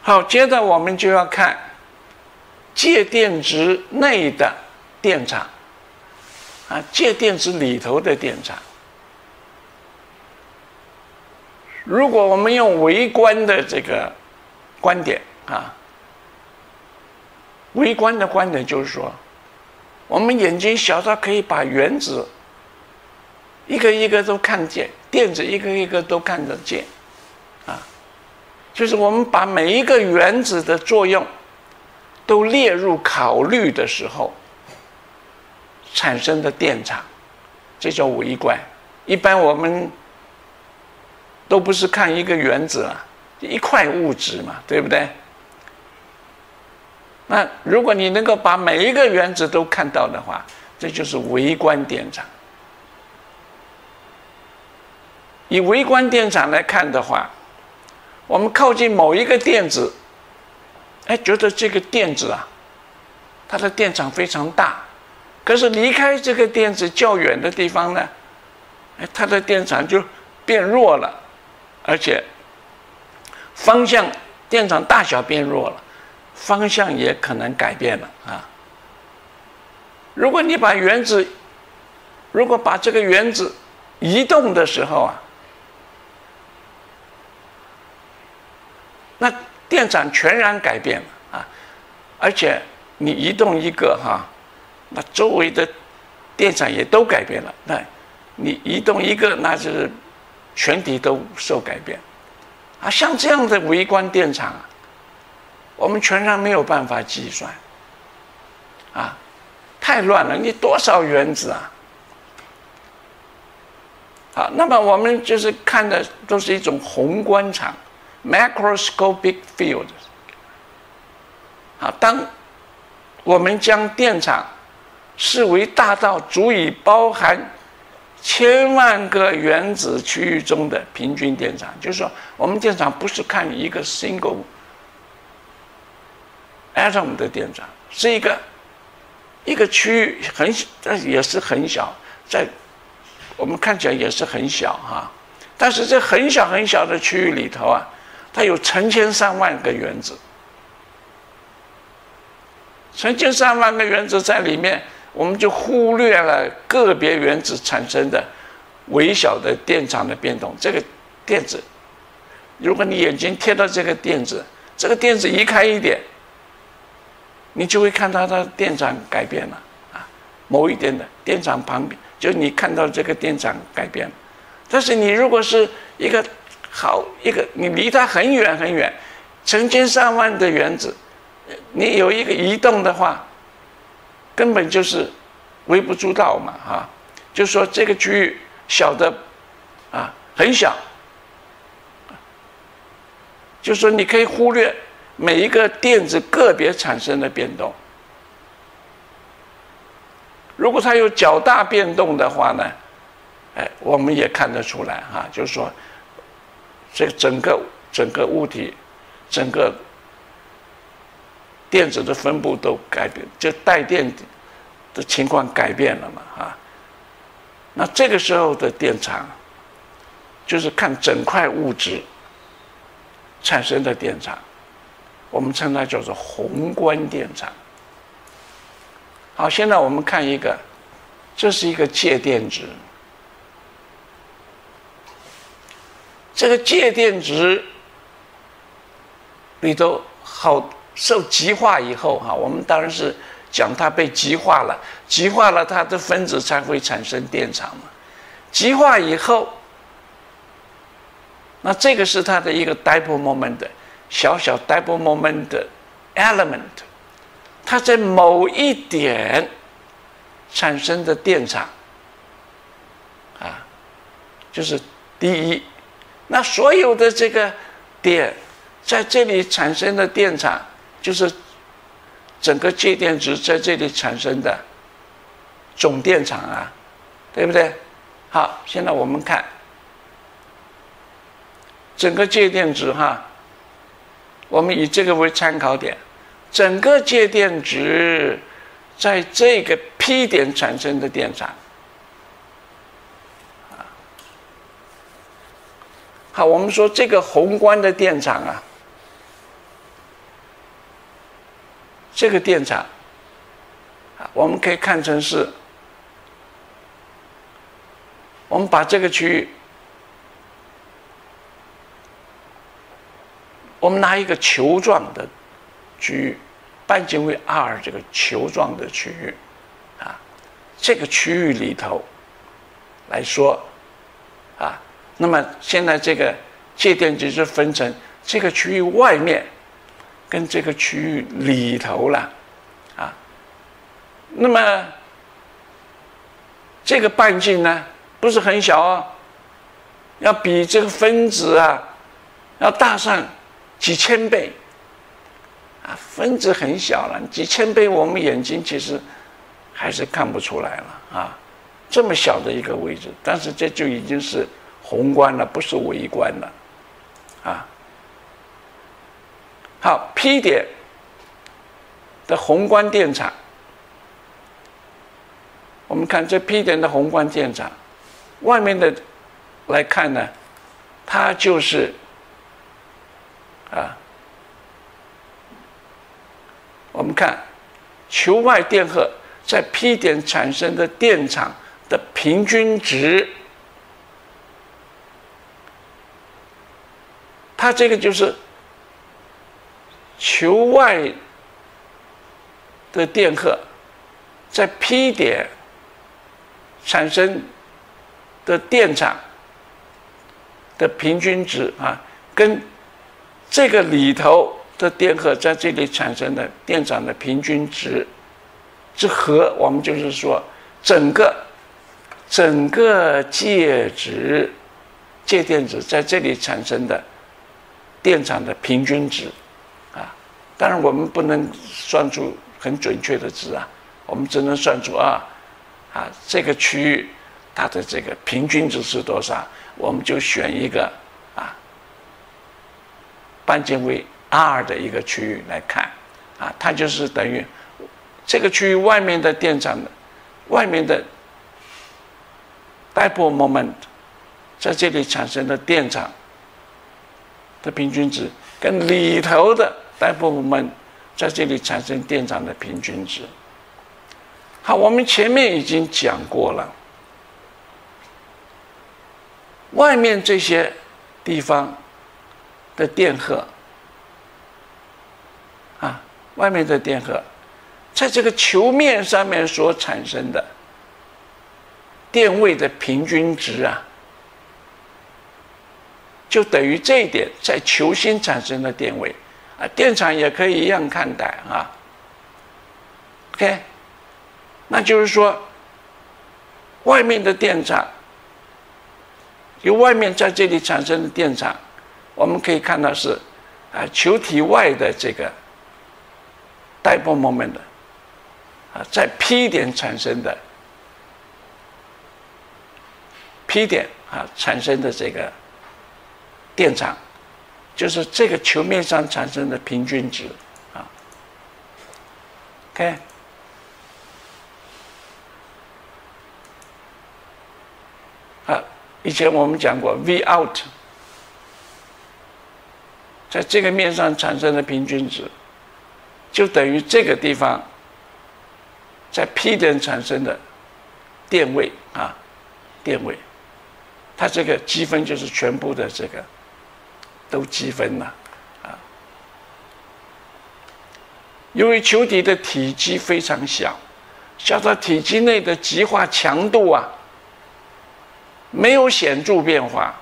好，接着我们就要看介电值内的电场啊，介电值里头的电场。如果我们用微观的这个观点啊，微观的观点就是说，我们眼睛小到可以把原子一个一个都看见，电子一个一个都看得见啊，就是我们把每一个原子的作用都列入考虑的时候产生的电场，这叫微观。一般我们都不是看一个原子啊，一块物质嘛，对不对？那如果你能够把每一个原子都看到的话，这就是微观电场。以微观电场来看的话，我们靠近某一个电子，觉得这个电子啊，它的电场非常大，可是离开这个电子较远的地方呢，它的电场就变弱了，而且方向电场大小变弱了，方向也可能改变了啊。如果你把这个原子移动的时候啊，那电场全然改变了啊，而且你移动一个那周围的电场也都改变了。那你移动一个，那就是全体都受改变啊。像这样的微观电场啊，我们全然没有办法计算啊，太乱了。你多少原子啊？好，那么我们就是看的都是一种宏观场 （macroscopic field）。好，当我们将电场视为大到足以包含千万个原子区域中的平均电场，就是说，我们电场不是看一个 single atom 的电场，是一个区域但也是很小，在我们看起来也是很小但是这很小很小的区域里头啊，它有成千上万个原子，成千上万个原子在里面，我们就忽略了个别原子产生的微小的电场的变动。这个电子，如果你眼睛贴到这个电子，这个电子移开一点，你就会看到它的电场改变了啊，某一点的电场旁边，就是你看到这个电场改变了。但是你如果是一个你离它很远很远，成千上万的原子，你有一个移动的话，根本就是微不足道嘛就是说这个区域小的很小，就是说你可以忽略每一个电子个别产生的变动。如果它有较大变动的话呢，我们也看得出来就是说这整个物体，整个电子的分布都改变，就带电的情况改变了嘛那这个时候的电场，就是看整块物质产生的电场，我们称它叫做宏观电场。好，现在我们看这是一个介电值。这个介电值里头受极化以后我们当然是讲它被极化了，极化了它的分子才会产生电场嘛。极化以后，那这个是它的一个 dipole moment， 小 dipole moment element， 它在某一点产生的电场就是D1。那所有的这个点在这里产生的电场，就是整个介电值在这里产生的总电场对不对？好，现在我们看整个介电值我们以这个为参考点，整个介电值在这个 P 点产生的电场。好，我们说这个宏观的电场这个电场我们可以看成是，我们把这个区域，我们拿一个球状的区域，半径为 r 这个球状的区域这个区域里头来说那么现在这个介电极是分成这个区域外面跟这个区域里头了那么这个半径呢不是很小哦，要比这个分子要大上几千倍分子很小了，几千倍我们眼睛其实还是看不出来了这么小的一个位置，但是这就已经是宏观了，不是微观了好 ，P 点的宏观电场，我们看这 P 点的宏观电场，外面的来看呢，它就是我们看球外电荷在 P 点产生的电场的平均值，它这个就是球外的电荷在 P 点产生的电场的平均值跟这个里头的电荷在这里产生的电场的平均值之和，我们就是说整个介电子在这里产生的电场的平均值当然我们不能算出很准确的值我们只能算出这个区域它的这个平均值是多少，我们就选一个半径为 r 的一个区域来看它就是等于这个区域外面的电场的外面的 dipole moment 在这里产生的电场的平均值跟里头的 dipole moment 在这里产生电场的平均值。好，我们前面已经讲过了，外面这些地方的电荷外面的电荷在这个球面上面所产生的电位的平均值就等于这一点在球心产生的电位电场也可以一样看待OK， 那就是说外面的电场由外面在这里产生的电场，我们可以看到是球体外的这个 dipole moment 在 P 点产生的 P 点产生的这个电场，就是这个球面上产生的平均值OK， 以前我们讲过 V out 在这个面上产生的平均值就等于这个地方在 P 点产生的电位电位，它这个积分就是全部的这个都积分了由于球体的体积非常小，小到体积内的极化强度没有显著变化，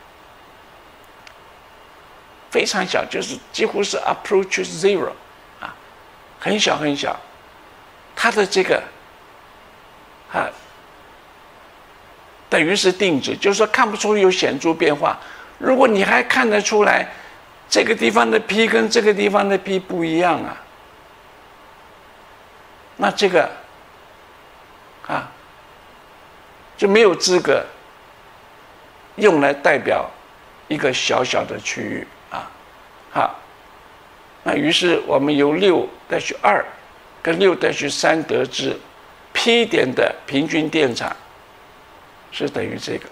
非常小，就是几乎是 approach zero 很小很小，它的这个等于是定值，就是说看不出有显著变化。如果你还看得出来这个地方的 P 跟这个地方的 P 不一样那这个就没有资格用来代表一个小小的区域好，那于是我们由6-2跟6-3得知 P 点的平均电场是等于这个。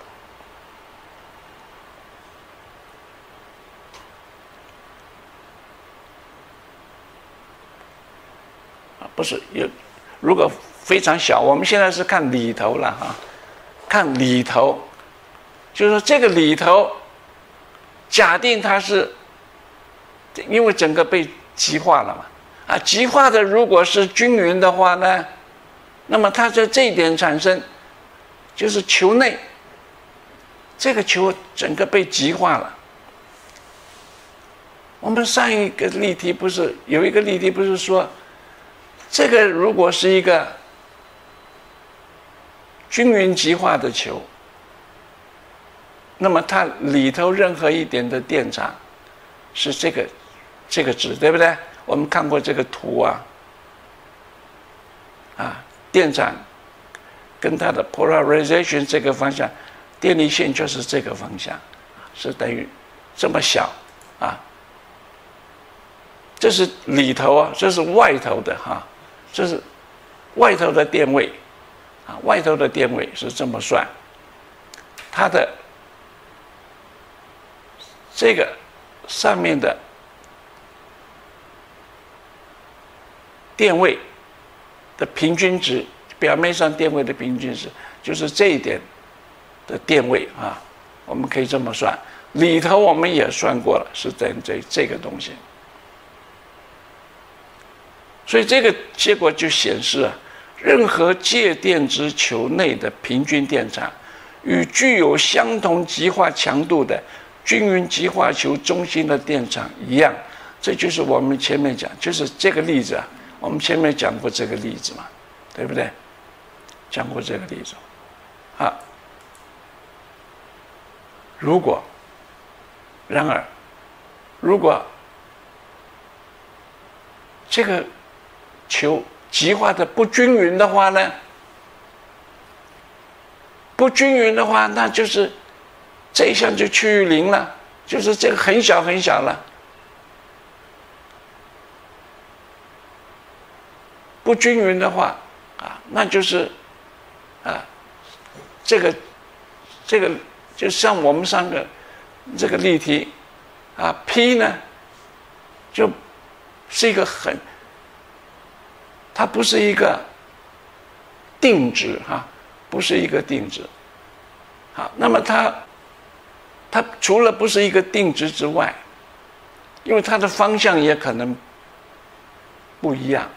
不是有，如果非常小，我们现在是看里头了哈，看里头，就是说这个里头，假定它是，因为整个被极化了嘛，极化的如果是均匀的话呢，那么它在这一点产生，就是球内，这个球整个被极化了。我们上一个例题不是有一个例题不是说，这个如果是一个均匀极化的球，那么它里头任何一点的电场是这个值，对不对？我们看过这个图电场跟它的 polarization 这个方向，电离线就是这个方向，是等于这么小这是里头这是外头的这是外头的电位外头的电位是这么算，它的这个上面的电位的平均值，表面上电位的平均值就是这一点的电位我们可以这么算，里头我们也算过了，是等这个东西。所以这个结果就显示任何介电子球内的平均电场与具有相同极化强度的均匀极化球中心的电场一样。这就是我们前面讲，就是这个例子我们前面讲过这个例子嘛，对不对？讲过这个例子然而如果这个球极化的不均匀的话呢？不均匀的话，那就是这一项就趋于零了，就是这个很小很小了。不均匀的话那就是这个就像我们上个这个例题P 呢，就是一个它不是一个定值不是一个定值。那么它除了不是一个定值之外，因为它的方向也可能不一样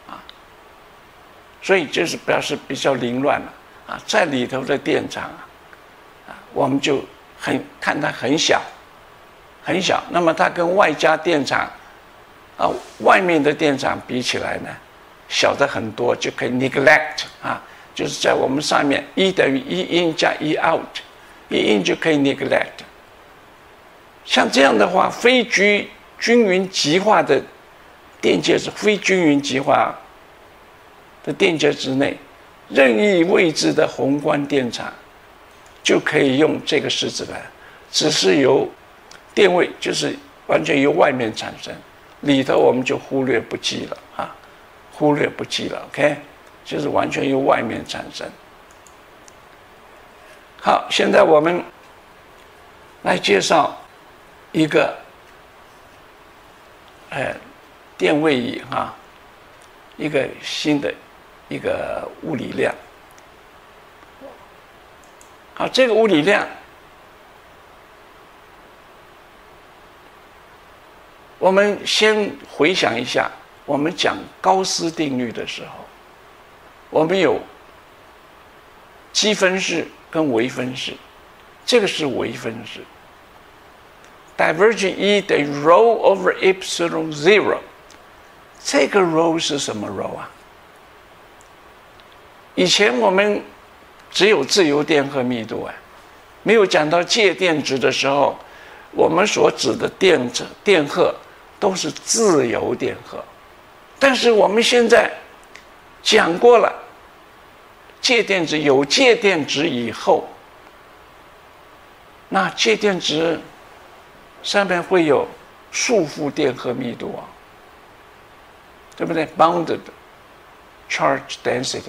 所以就是表示比较凌乱了在里头的电场我们就看它很小很小，那么它跟外加电场外面的电场比起来呢，小的很多，就可以 neglect 就是在我们上面E等于E in 加 E out，E in 就可以 neglect。像这样的话，非均匀极化的电介质，非均匀极化的电介质内，任意位置的宏观电场就可以用这个式子来，只是由电位就是完全由外面产生，里头我们就忽略不计了忽略不计了 ，OK， 就是完全由外面产生。好，现在我们来介绍一个电位仪一个新的一个物理量。好，这个物理量我们先回想一下，我们讲高斯定律的时候，我们有积分式跟微分式，这个是微分式。Divergent E 等于 rho over epsilon zero， 这个 rho 是什么 rho 以前我们只有自由电荷密度没有讲到介电值的时候，我们所指的电荷都是自由电荷。但是我们现在讲过了，介电值有介电值以后，那介电值上面会有束缚电荷密度对不对 ？Bounded charge density，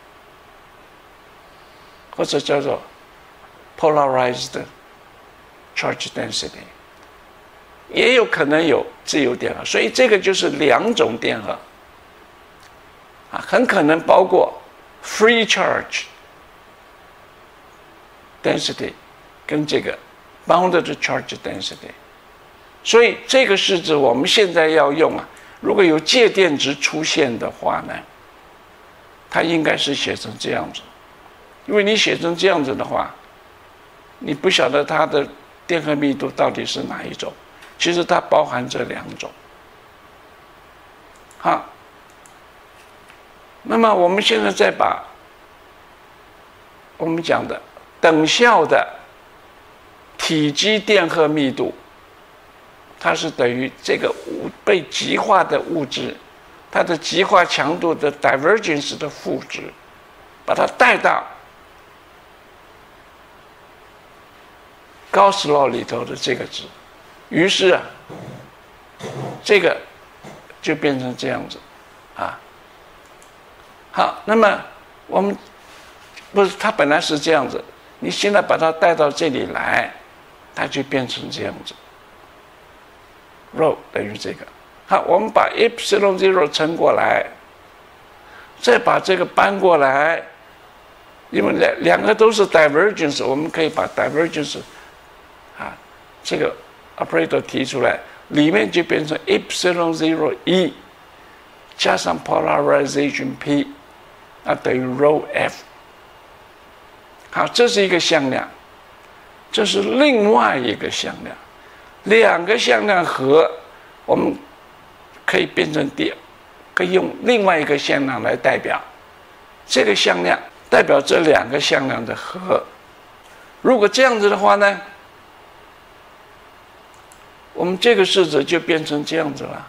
或者叫做 polarized charge density， 也有可能有自由电荷，所以这个就是两种电荷。 很可能包括 free charge density 跟这个 bounded charge density。所以这个式子我们现在要用如果有介电值出现的话呢，它应该是写成这样子。因为你写成这样子的话，你不晓得它的电荷密度到底是哪一种，其实它包含这两种。好，那么我们现在再把我们讲的等效的体积电荷密度，它是等于这个被极化的物质它的极化强度的 divergence 的负值，把它带到Gauss law 里头的这个值，于是这个就变成这样子好，那么我们不是它本来是这样子，你现在把它带到这里来，它就变成这样子 ，rho 等于这个。好，我们把 epsilon zero 乘过来，再把这个搬过来，因为两个都是 divergence， 我们可以把 divergence 这个 operator 提出来，里面就变成 epsilon zero 1加上 polarization p 等于 rho f。好，这是一个向量，这是另外一个向量，两个向量和我们可以变成可以用另外一个向量来代表，这个向量代表这两个向量的和。如果这样子的话呢，我们这个式子就变成这样子了，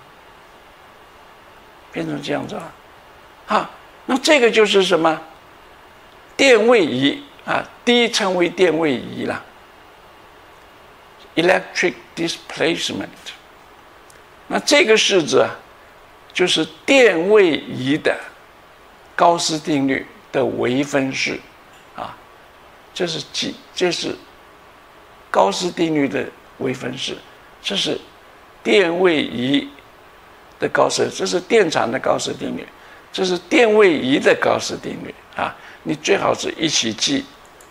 变成这样子了。好，那这个就是什么？电位移D 称为电位移了 ，electric displacement。那这个式子就是电位移的高斯定律的微分式这是高斯定律的微分式，这是电位移的高斯，这是电场的高斯定律，这是电位移的高斯定律你最好是一起记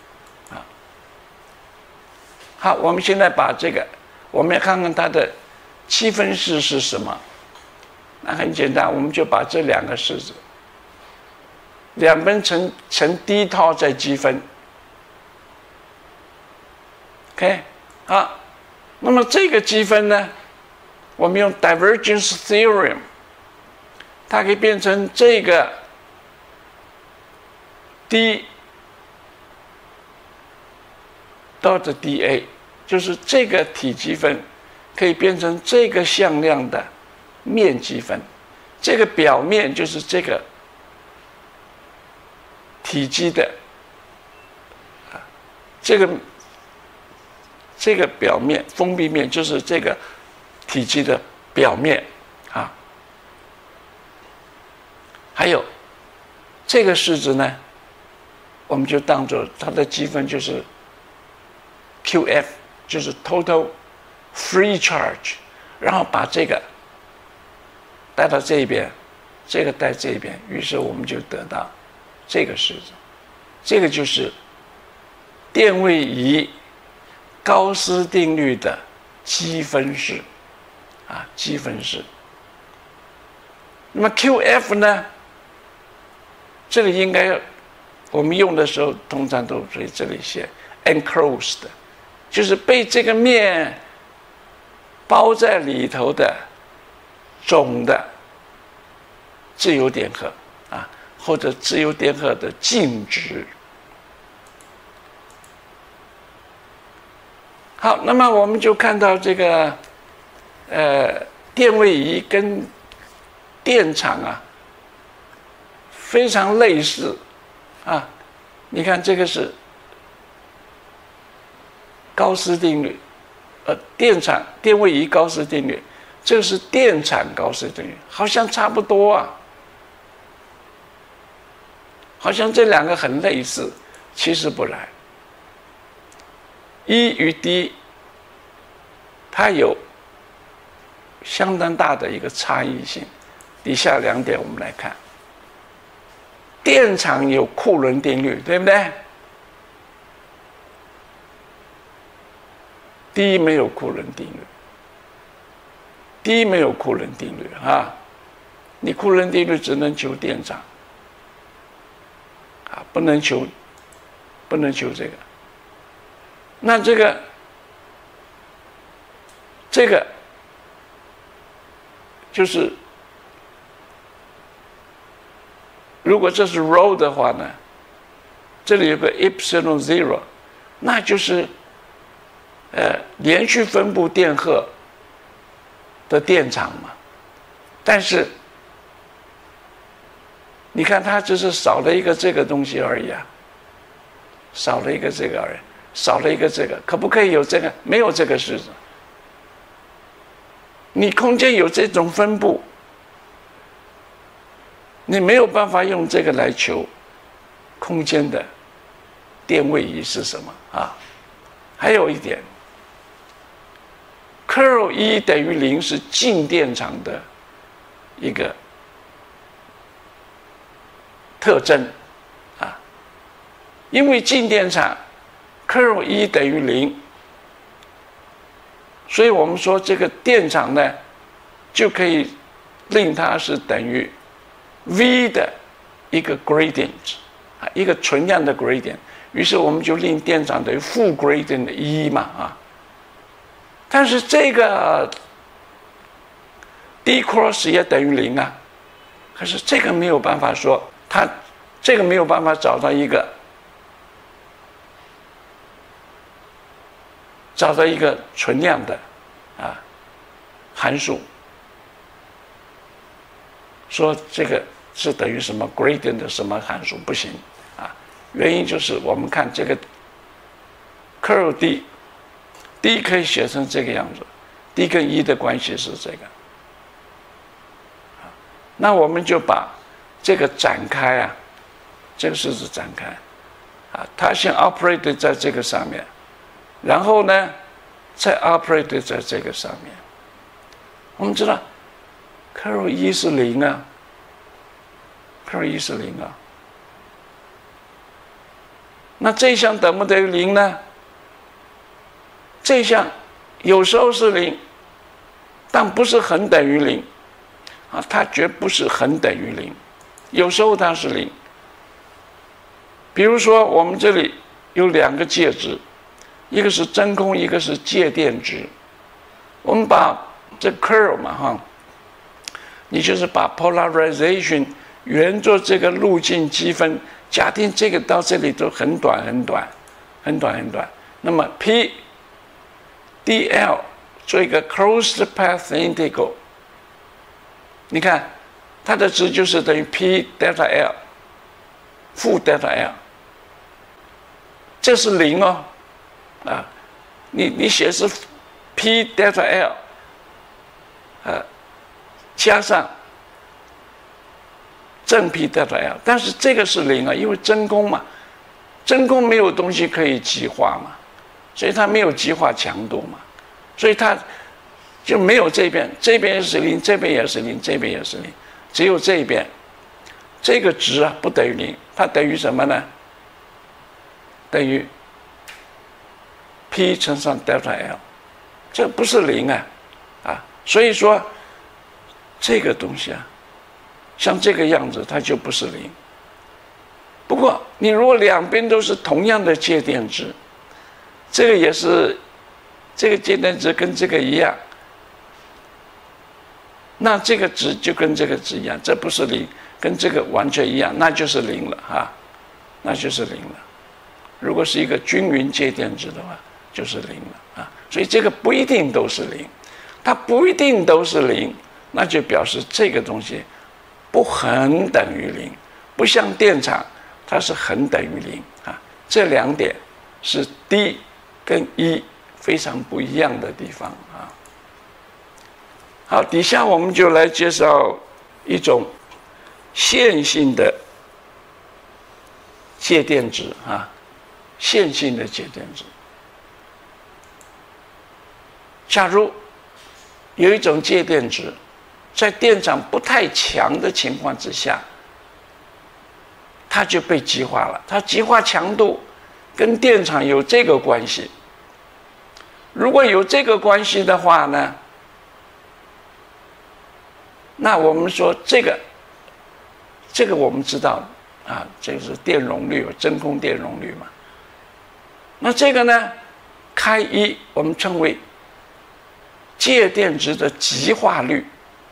好，我们现在把这个，我们要看看它的积分式是什么？那很简单，我们就把这两个式子，两边乘 d 套再积分 ，OK， 好，那么这个积分呢，我们用 divergence theorem， 它可以变成这个 d dot dA， 就是这个体积分可以变成这个向量的面积分，这个表面就是这个体积的这个表面封闭面就是这个体积的表面还有这个式子呢，我们就当作它的积分就是 QF， 就是 total free charge， 然后把这个带到这边，这个带这边，于是我们就得到这个式子，这个就是电位移高斯定律的积分式积分式。那么 QF 呢，这里应该我们用的时候通常都在这里写 enclosed， 就是被这个面包在里头的总的自由电荷或者自由电荷的净值。好，那么我们就看到这个电位移跟电场非常类似你看这个是高斯定律，电位移高斯定律，这个是电场高斯定律，好像差不多好像这两个很类似，其实不然。E 与 D 它有相当大的一个差异性，以下两点我们来看。 电场有库仑定律，对不对？第一没有库仑定律，第一没有库仑定律啊！你库仑定律只能求电场啊，不能求这个。那这个就是，如果这是 ρ 的话呢，这里有个 epsilon zero， 那就是连续分布电荷的电场嘛。但是你看，它只是少了一个这个东西而已啊，少了一个这个而已，少了一个这个，可不可以有这个？没有这个式子。你空间有这种分布，你没有办法用这个来求空间的电位移是什么啊？还有一点 ，curl E 等于0是静电场的一个特征啊，因为静电场 curl E 等于0。所以我们说这个电场呢，就可以令它是等于 V 的一个 gradient 啊，一个存量的 gradient。于是我们就令电场等于负 gradient 1嘛啊。但是这个 D cross 也等于0啊，可是这个没有办法说，它这个没有办法找到一个存量的啊函数，说这个是等于什么 gradient 的什么函数不行啊？原因就是我们看这个 curl D 可以写成这个样子 ，D 跟1的关系是这个，那我们就把这个展开啊，这个式子展开啊，它先 operate 在这个上面。然后呢，再 operate 在这个上面。我们知道 curl E 是0啊 ，curl E 是0啊。那这一项等不等于0呢？这一项有时候是0，但不是恒等于0啊，它绝不是恒等于0，有时候它是0。比如说，我们这里有2个介质。一个是真空，一个是介电值。我们把这 curl 嘛哈，你就是把 polarization 沿着这个路径积分，假定这个到这里都很短很短，很短很短。那么 P dl 做一个 closed path integral， 你看它的值就是等于 P delta L 负 delta L， 这是0哦。啊，你写是 P delta L， 加上正 P delta L， 但是这个是0啊，因为真空嘛，真空没有东西可以极化嘛，所以它没有极化强度嘛，所以它就没有这边，这边也是0，这边也是0，这边也是0，只有这边这个值啊不等于0，它等于什么呢？等于P 乘上 delta L， 这不是0啊，所以说这个东西啊，像这个样子，它就不是0。不过你如果两边都是同样的介电值，这个也是这个介电值跟这个一样，那这个值就跟这个值一样，这不是0，跟这个完全一样，那就是0了啊，那就是0了。如果是一个均匀介电值的话，就是0了啊，所以这个不一定都是0，它不一定都是0，那就表示这个东西不恒等于0，不像电场它是恒等于0啊。这2点是 D 跟 E 非常不一样的地方啊。好，底下我们就来介绍一种线性的介电值啊，线性的介电值。假如有一种介电值，在电场不太强的情况之下， 它就被极化了。它极化强度跟电场有这个关系。如果有这个关系的话呢，那我们说这个我们知道啊，这个是电容率，真空电容率嘛。那这个呢，开一我们称为介电值的极化率，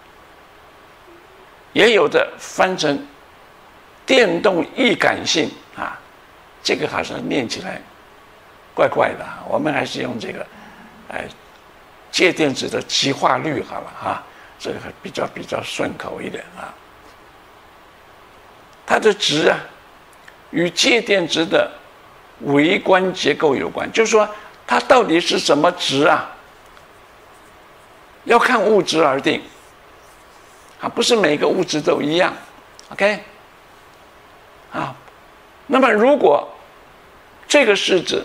也有的翻成电动易感性啊，这个好像念起来怪怪的，我们还是用这个，介电值的极化率好了哈，这个比较顺口一点啊。它的值啊，与介电值的微观结构有关，就是说它到底是什么值啊？要看物质而定，啊，不是每个物质都一样 ，OK？ 啊，那么如果这个式子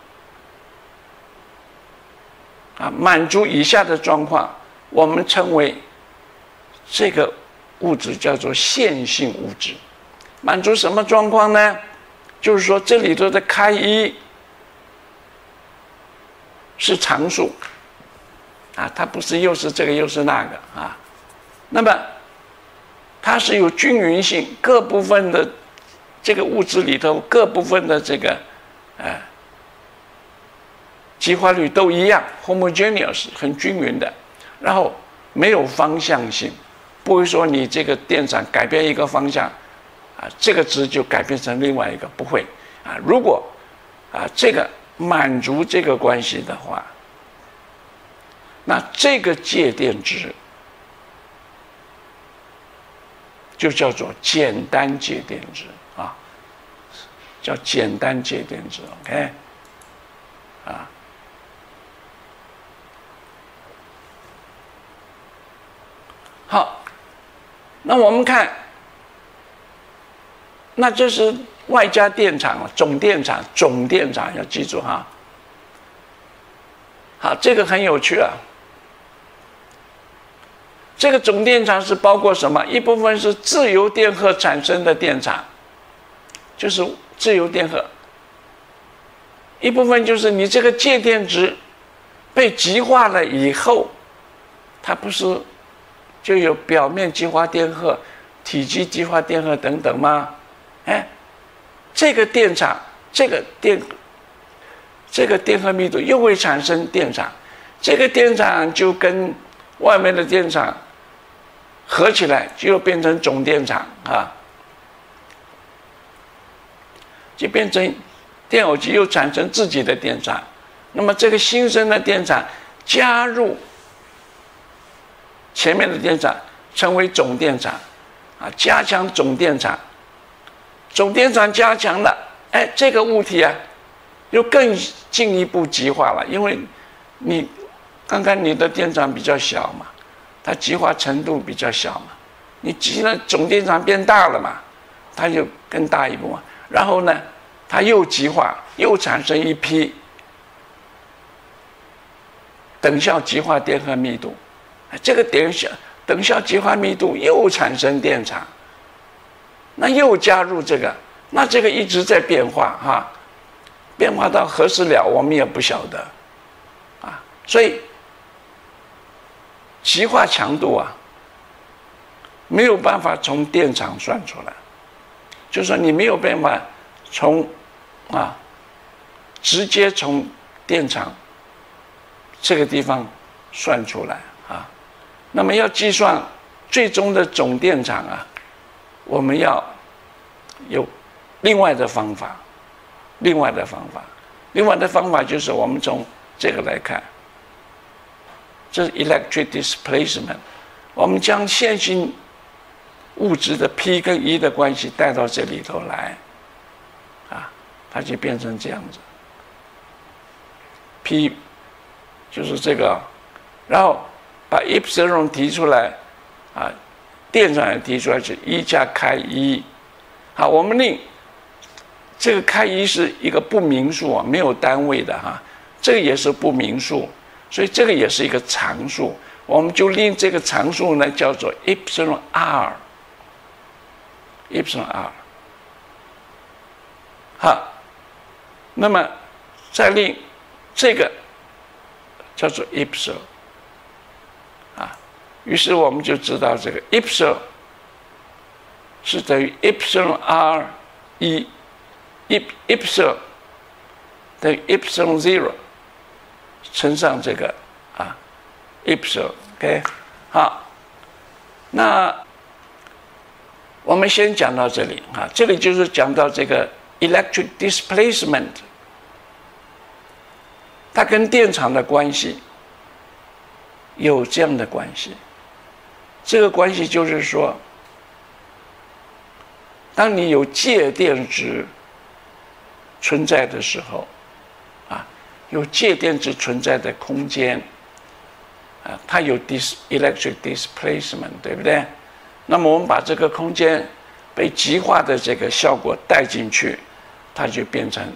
啊满足以下的状况，我们称为这个物质叫做线性物质。满足什么状况呢？就是说这里头的开一是常数啊，它不是又是这个又是那个啊。那么它是有均匀性，各部分的这个物质里头各部分的这个极化率都一样 ，homogeneous 很均匀的，然后没有方向性，不会说你这个电场改变一个方向啊，这个值就改变成另外一个，不会啊。如果这个满足这个关系的话，那这个介电值就叫做简单介电值啊，叫简单介电值 ，OK？ 啊，好，那我们看。那这是外加电场，总电场要记住哈。好，这个很有趣啊。这个总电场是包括什么？一部分是自由电荷产生的电场，就是自由电荷；一部分就是你这个介电值被极化了以后，它不是就有表面极化电荷、体积极化电荷等等吗？这个电场，这个电荷密度又会产生电场，这个电场就跟外面的电场合起来，就变成总电场啊，就变成电偶极又产生自己的电场。那么这个新生的电场加入前面的电场，成为总电场啊，加强总电场。总电场加强了，这个物体啊，又更进一步极化了，因为你刚刚你的电场比较小嘛，它极化程度比较小嘛，你极了总电场变大了嘛，它就更大一步嘛。然后呢，它又极化，又产生一批等效极化电荷密度，这个等效极化密度又产生电场。那又加入这个，那这个一直在变化哈，变化到何时了，我们也不晓得啊。所以极化强度啊，没有办法从电场算出来，就是说你没有办法直接从电场这个地方算出来啊。那么要计算最终的总电场啊，我们要有另外的方法，另外的方法就是我们从这个来看，这是 electric displacement， 我们将线性物质的 P 跟 E 的关系带到这里头来，啊，它就变成这样子 ，P 就是这个，然后把 epsilon 提出来，啊。电场也提出来是1加开1，好，我们令这个开1是一个不明数啊，没有单位的哈，这个也是不明数，所以这个也是一个常数，我们就令这个常数呢叫做 epsilon r， 好，那么再令这个叫做 epsilon 啊，于是我们就知道这个 epsilon 是等于 epsilon r 一 epsilon 等于 epsilon zero 乘上这个epsilon OK 好，那我们先讲到这里啊，这里就是讲到这个 electric displacement， 它跟电场的关系有这样的关系。这个关系就是说，当你有介电值存在的时候，有介电值存在的空间，它有 electric displacement， 对不对？那么我们把这个空间被极化的这个效果带进去，它就变成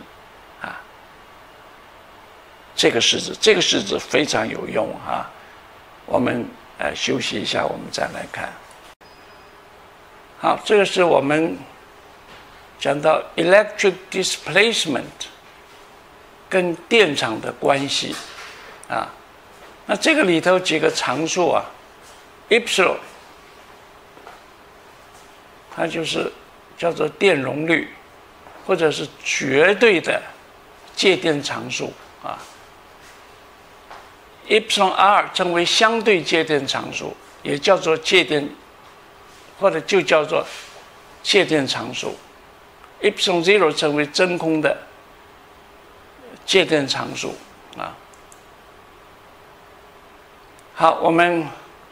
这个式子。这个式子非常有用啊。我们休息一下，我们再来看。好，这个是我们讲到 electric displacement 跟电场的关系啊。那这个里头几个常数epsilon 它就是叫做电容率，或者是绝对的介电常数epsilon r 称为相对介电常数，也叫做介电，或者就叫做介电常数。epsilon zero 称为真空的介电常数好，我们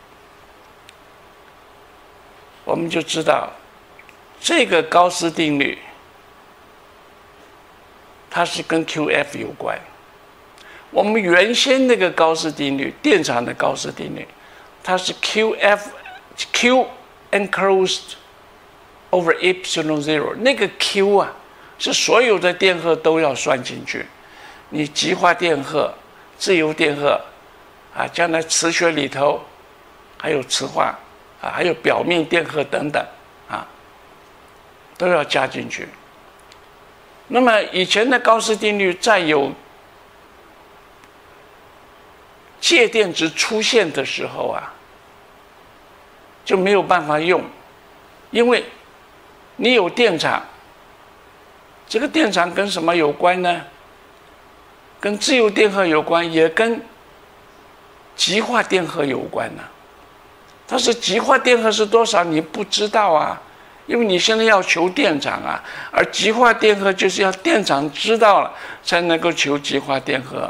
就知道这个高斯定律，它是跟 QF 有关。我们原先那个高斯定律，电场的高斯定律，它是 Q enclosed over epsilon zero， 那个 Q 是所有的电荷都要算进去，你极化电荷、自由电荷将来磁学里头还有磁化还有表面电荷等等都要加进去。那么以前的高斯定律在有介电值出现的时候就没有办法用，因为你有电场，这个电场跟什么有关呢？跟自由电荷有关，也跟极化电荷有关但是极化电荷是多少你不知道因为你现在要求电场而极化电荷就是要电场知道了才能够求极化电荷，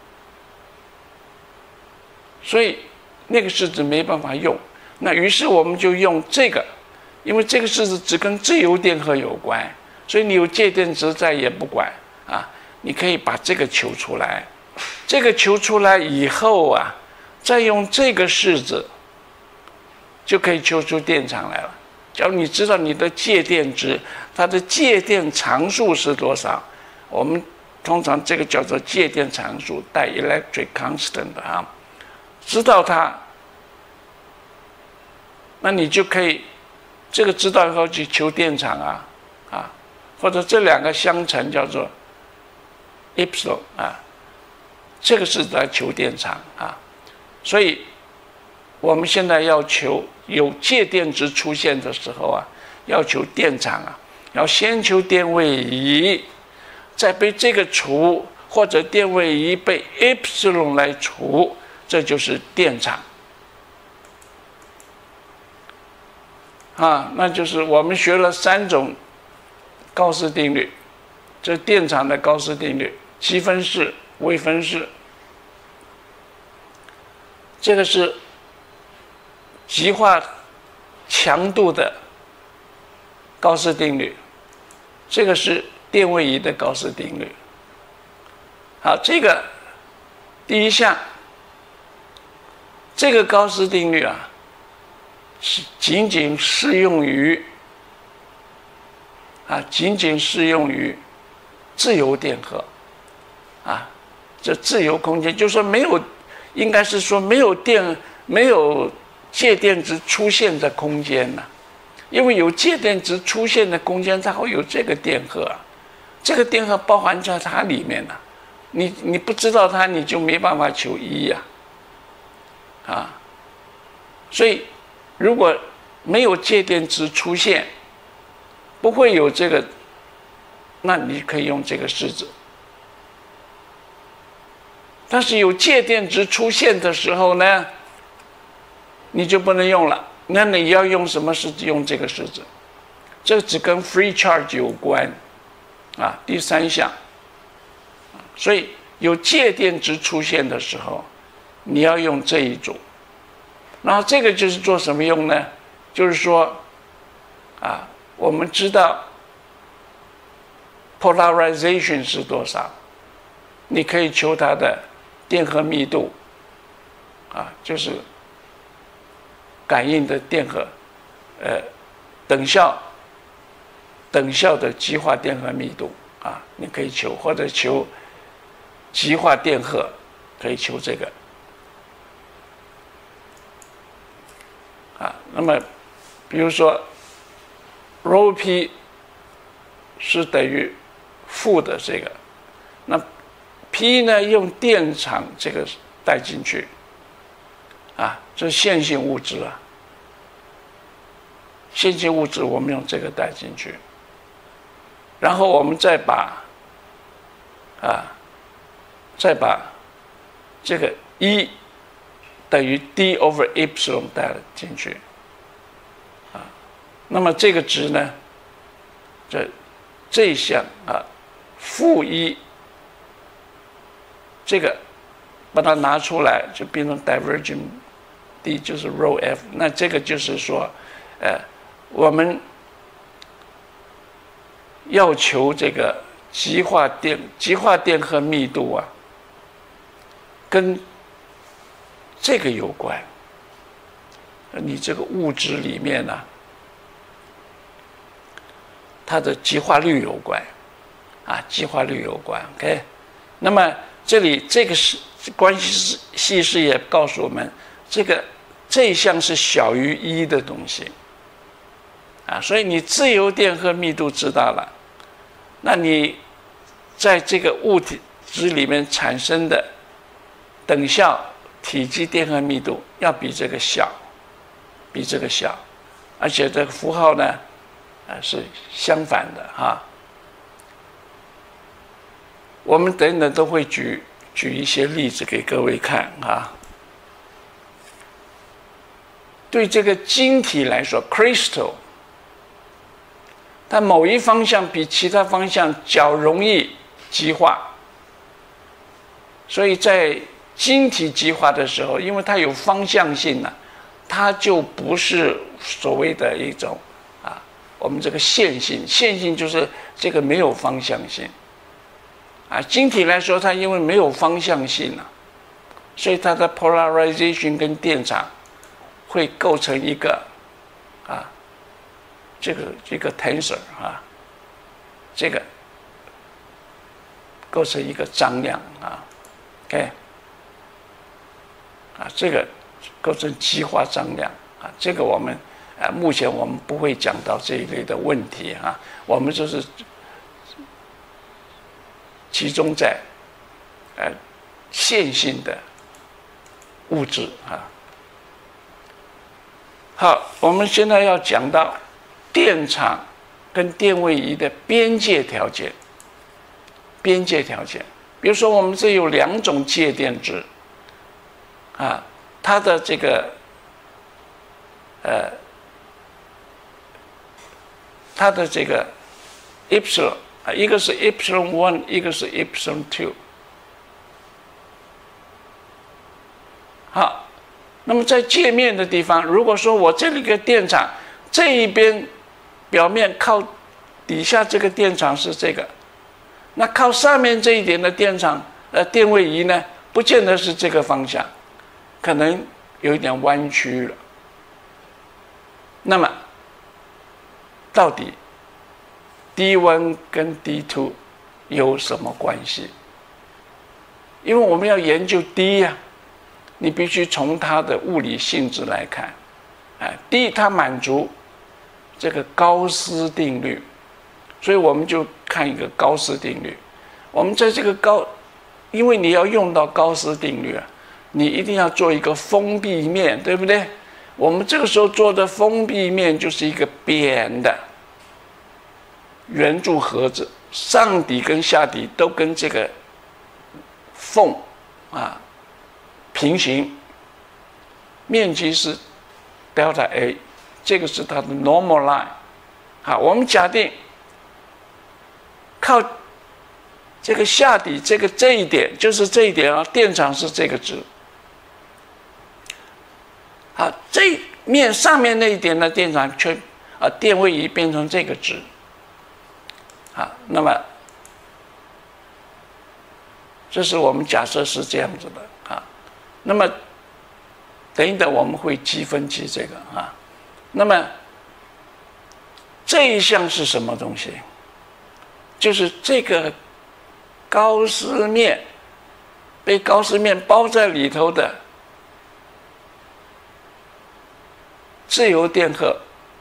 所以那个式子没办法用。那于是我们就用这个，因为这个式子只跟自由电荷有关，所以你有介电值在也不管你可以把这个求出来。这个求出来以后再用这个式子就可以求出电场来了。假如你知道你的介电值，它的介电常数是多少，我们通常这个叫做介电常数带 electric constant 知道它，那你就可以这个知道以后去求电场或者这两个相乘叫做 epsilon 这个是来求电场所以我们现在要求有介电值出现的时候要求电场要先求电位移，再被这个除，或者电位移被 epsilon 来除，这就是电场那就是我们学了3种高斯定律，这电场的高斯定律，积分式、微分式，这个是极化强度的高斯定律，这个是电位移的高斯定律。好，这个第一项，这个高斯定律仅仅适用于自由电荷这自由空间，就是说没有，应该是说没有介电值出现的空间因为有介电值出现的空间，它会有这个电荷这个电荷包含在它里面了。你不知道它，你就没办法求一呀，所以如果没有介电值出现，不会有这个，那你可以用这个式子。但是有介电值出现的时候呢，你就不能用了。那你要用什么式子？用这个式子。这只跟 free charge 有关第三项。所以有介电值出现的时候，你要用这一组。然后这个就是做什么用呢？就是说我们知道 polarization 是多少，你可以求它的电荷密度就是感应的电荷等效的极化电荷密度你可以求，或者求极化电荷，可以求这个那么比如说 ρp 是等于负的这个，那 P 呢用电场这个带进去这是线性物质线性物质我们用这个带进去，然后我们再把这个E等于 d over epsilon 带进去那么这个值呢，这一项负1，这个把它拿出来就变成 divergent D 就是 ρf。 那这个就是说我们要求这个极化电荷密度跟这个有关。你这个物质里面它的极化率有关极化率有关 OK。 那么这里这个是关系式也告诉我们，这一项是小于1的东西所以你自由电荷密度知道了，那你在这个物体质里面产生的等效体积电荷密度要比这个小，而且这个符号呢是相反的我们等等都会举一些例子给各位看对这个晶体来说 crystal 它某一方向比其他方向较容易极化，所以在晶体极化的时候，因为它有方向性它就不是所谓的一种我们这个线性就是这个没有方向性晶体来说，它因为没有方向性所以它的 polarization 跟电场会构成一个这个 tensor 这个构成一个张量OK 这个构成极化张量这个我们目前我们不会讲到这一类的问题我们就是集中在线性的物质好，我们现在要讲到电场跟电位仪的边界条件。比如说我们这有2种介电值它的这个它的这个 epsilon一个是 epsilon 1，一个是 epsilon 2。好，那么在界面的地方，如果说我这里个电场这一边表面靠底下这个电场是这个，那靠上面这一点的电场电位仪呢，不见得是这个方向，可能有一点弯曲了。那么到底 D1 跟 D2 有什么关系？因为我们要研究 D 你必须从它的物理性质来看，D 它满足这个高斯定律，所以我们就看一个高斯定律。我们在这个因为你要用到高斯定律啊，你一定要做一个封闭面，对不对？我们这个时候做的封闭面就是一个扁的圆柱盒子，上底跟下底都跟这个缝啊平行，面积是 delta A， 这个是它的 normal line。好，我们假定靠这个下底这一点，就是这一点啊，电场是这个值。好，这面上面那一点的电场电位仪变成这个值。好，那么这是我们假设是这样子的啊。那么等一等我们会积分析这个啊。那么这一项是什么东西？就是这个高斯面被高斯面包在里头的自由电荷，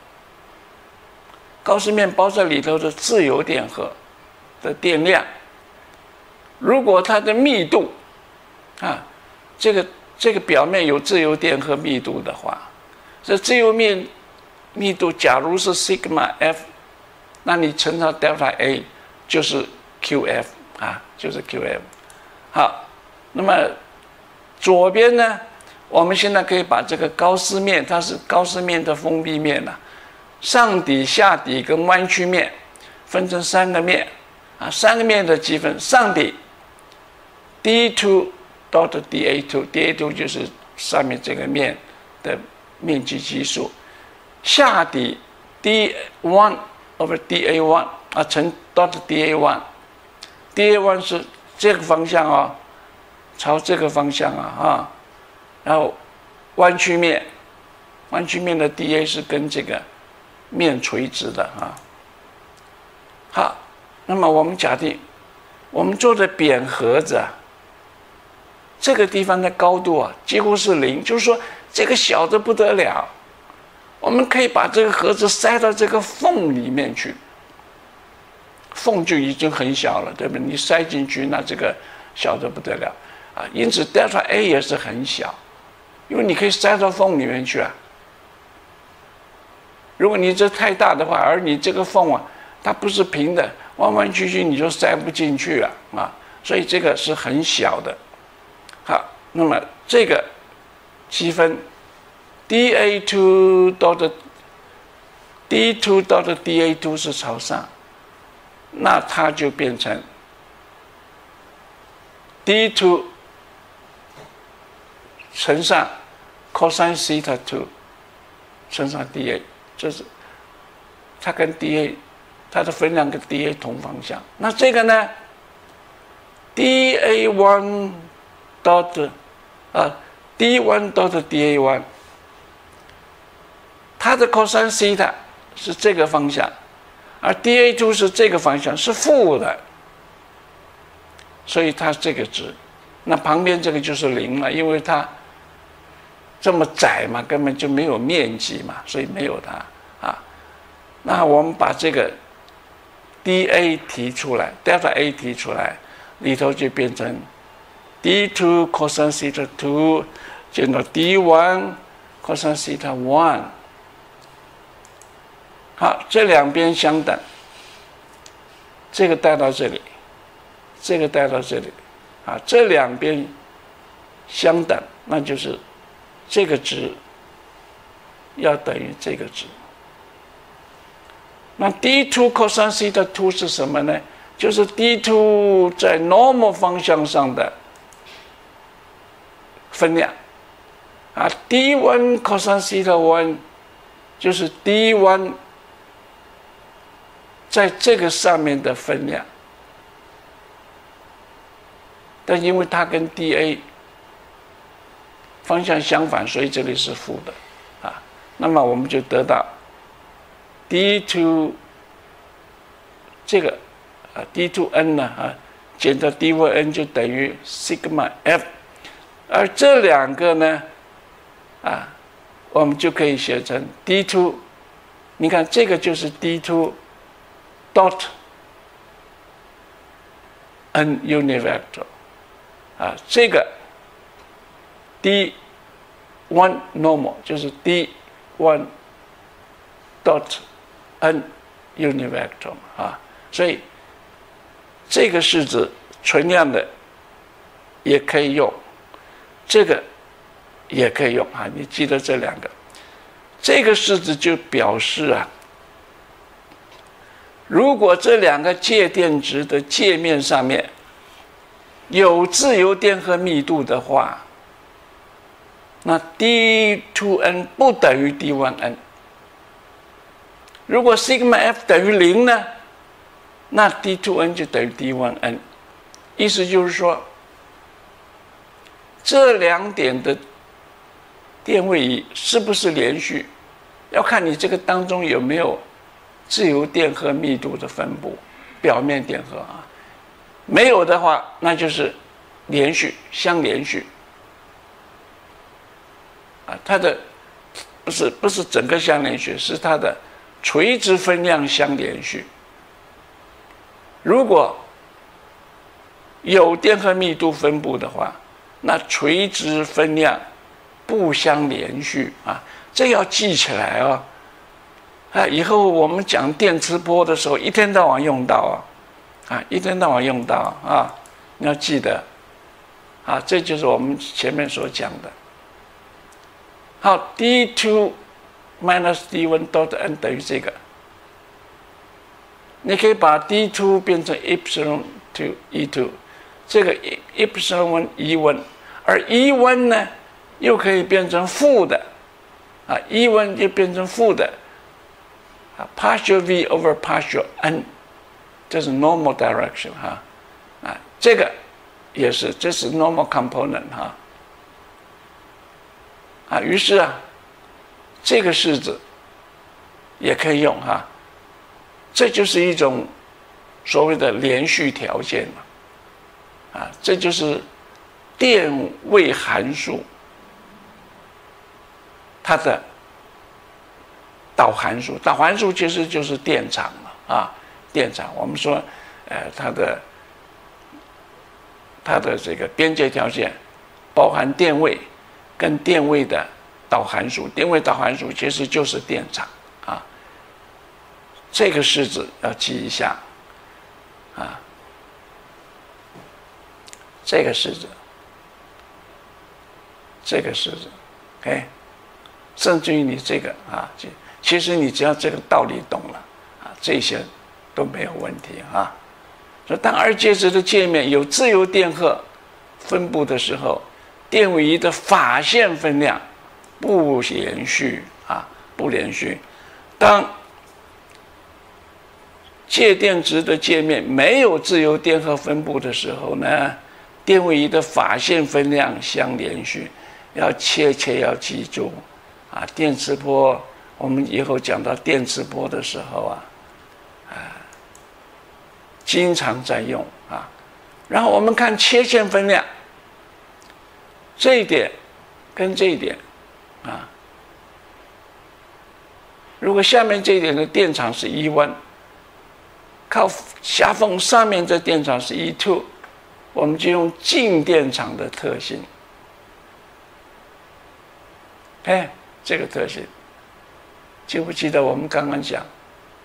高斯面包在里头的自由电荷的电量，如果它的密度啊，这个表面有自由电荷密度的话，这自由面密度假如是 sigma f， 那你乘上 delta A 就是 QF 啊，就是 QF。好，那么左边呢？我们现在可以把这个高斯面，它是高斯面的封闭面了，上底、下底跟弯曲面分成三个面啊，三个面的积分，上底 d2 到 da2 就是上面这个面的面积基数，下底 d1 over da1 啊乘 dot da1 是这个方向啊，朝这个方向啊。然后弯曲面的 dA 是跟这个面垂直的啊。好，那么我们假定我们做的扁盒子啊，这个地方的高度啊几乎是0，就是说这个小的不得了，我们可以把这个盒子塞到这个缝里面去，缝就已经很小了，对不对？你塞进去，那这个小的不得了啊。因此 delta A 也是很小。因为你可以塞到缝里面去啊。如果你这太大的话，而你这个缝啊，它不是平的，弯弯曲曲，你就塞不进去了啊。所以这个是很小的。好，那么这个积分 da2 到的 d2 到的 da2 是朝上，那它就变成 d2 乘上 cosine theta 2乘上 dA， 就是它跟 dA 它的分量跟 dA 同方向。那这个呢 dA1 dot d1 dot dA1， 它的 cosine theta 是这个方向，而 dA2 是这个方向，是负的，所以它这个值，那旁边这个就是0了，因为它这么窄嘛，根本就没有面积嘛，所以没有它啊。那我们把这个 dA 提出来 ，delta A 提出来，里头就变成 d2 cosine theta 2减到 d1 cosine theta 1。好，这两边相等，这个带到这里，这个带到这里，啊，这两边相等，那就是这个值要等于这个值。那 d2 cosine theta 2是什么呢？就是 d2 在 normal 方向上的分量啊 ，d1 cosine theta 1就是 d1 在这个上面的分量，但因为它跟 dA 方向相反，所以这里是负的啊。那么我们就得到 d2 这个d2n 呢减到 d1n 就等于 sigma f， 而这两个呢我们就可以写成 d2， 你看这个就是 d2 dot n univector 啊，这个 d1 normal 就是 d1 dot n univector 啊，所以这个式子存量的也可以用，这个也可以用啊，你记得这两个。这个式子就表示啊，如果这两个介电值的界面上面有自由电荷密度的话，那 d2n 不等于 d1n。如果 sigma f 等于0呢，那 d2n 就等于 d1n。意思就是说，这两点的电位移是不是连续，要看你这个当中有没有自由电荷密度的分布，表面电荷啊，没有的话，那就是连续，相连续啊。它的不是整个相连续，是它的垂直分量相连续。如果有电荷密度分布的话，那垂直分量不相连续啊，这要记起来哦。啊，以后我们讲电磁波的时候，一天到晚用到啊，一天到晚用到啊，你要记得啊，这就是我们前面所讲的。好 ，d2 minus d1 dot n 等于这个，你可以把 d2 变成 epsilon to e2， 这个 epsilon e1， 而 e1 呢又可以变成负的啊 ，e1 就变成负的。partial v over partial n， 这是 normal direction 哈，啊，这个也是，这是 normal component 哈，啊，于是啊，这个式子也可以用哈，这就是一种所谓的连续条件嘛，啊，这就是电位函数它的导函数，导函数其实就是电场嘛，啊，电场。我们说，它的这个边界条件包含电位跟电位的导函数，电位导函数其实就是电场啊。这个式子要记一下啊，这个式子，这个式子 ，OK， 甚至于你这个啊，其实你只要这个道理懂了啊，这些都没有问题啊。所以当二介质的界面有自由电荷分布的时候，电位移的法线分量不连续啊，不连续。当介电值的界面没有自由电荷分布的时候呢，电位移的法线分量相连续。要切要记住啊，电磁波。我们以后讲到电磁波的时候啊，经常在用啊。然后我们看切线分量，这一点跟这一点啊，如果下面这一点的电场是E1，靠狭缝上面这电场是E2，我们就用静电场的特性，这个特性。记不记得我们刚刚讲，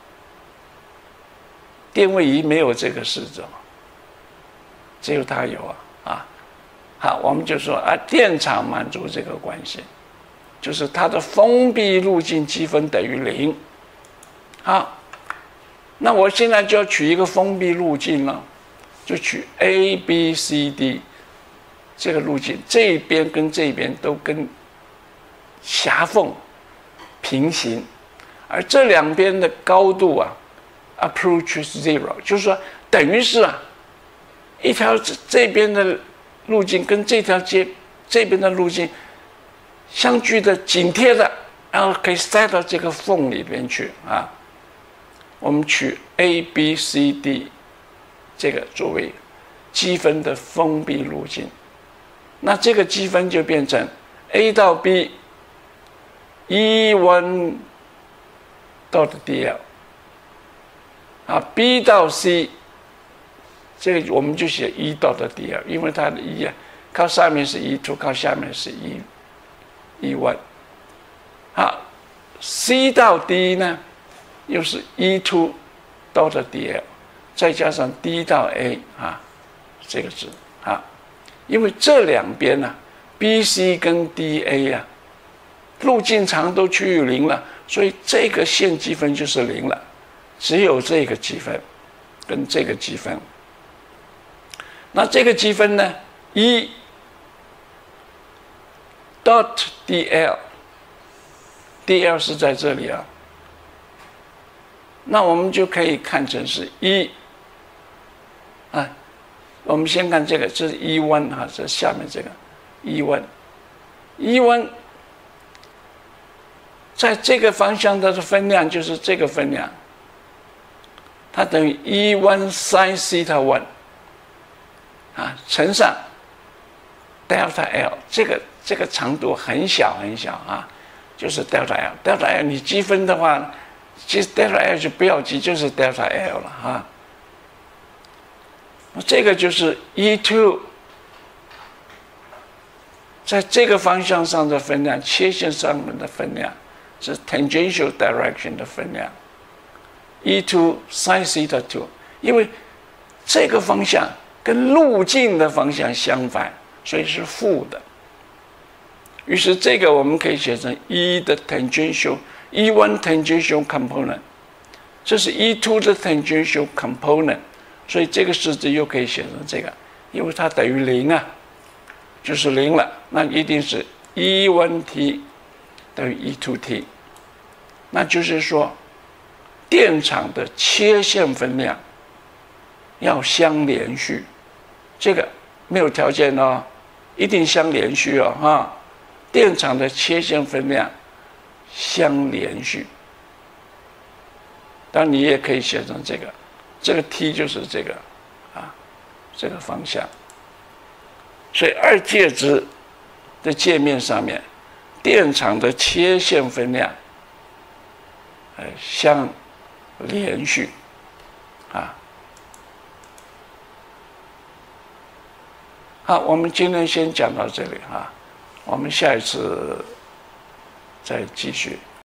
电位移没有这个式子，只有它有啊。好，我们就说啊，电场满足这个关系，就是它的封闭路径积分等于0。好，那我现在就要取一个封闭路径了，就取 A、B、C、D 这个路径，这一边跟这一边都跟狭缝平行，而这两边的高度啊 approaches zero， 就是说等于是啊，一条这边的路径跟这边的路径相距的紧贴的，然后可以塞到这个缝里边去啊。我们取 A、B、C、D 这个作为积分的封闭路径，那这个积分就变成 A 到 B E1 dot dl 啊 ，B 到 C 这个我们就写1 因为它的1啊，靠上面是2，靠下面是1。好 ，C 到 D 呢，又是1 DL， 再加上 D 到 A 啊，这个字啊，因为这两边呢、BC 跟 DA 啊，路径长都趋于0了，所以这个线积分就是0了，只有这个积分跟这个积分。那这个积分呢，1 DL 是在这里啊，那我们就可以看成是1啊。我们先看这个，这是1啊，这下面这个1，在这个方向它的分量就是这个分量，它等于1 sin θ1啊，乘上 delta L， 这个长度很小很小啊，就是 delta L。delta L 你积分的话，其实 delta L 就不要积，就是 delta L 了啊。这个就是E2，在这个方向上的分量，切线上面的分量是 tangential direction 的分量 ，E2 sin θ2， 因为这个方向跟路径的方向相反，所以是负的。于是这个我们可以写成1的 tangential E1 tangential component， 这是 E2 的 tangential component。所以这个式子又可以写成这个，因为它等于0啊，就是0了，那一定是 E1t 等于 E2t， 那就是说电场的切线分量要相连续，这个没有条件哦，一定相连续哦哈，电场的切线分量相连续，当然你也可以写成这个。这个 T 就是这个啊，这个方向。所以二介质的界面上面，电场的切线分量相连续啊。好，我们今天先讲到这里啊，我们下一次再继续。